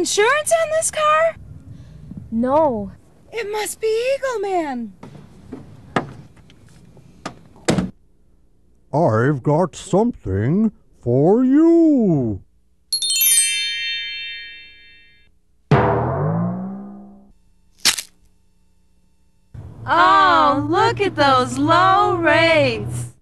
insurance on this car? No. It must be Eagleman. I've got something for you. Oh, look at those low rates.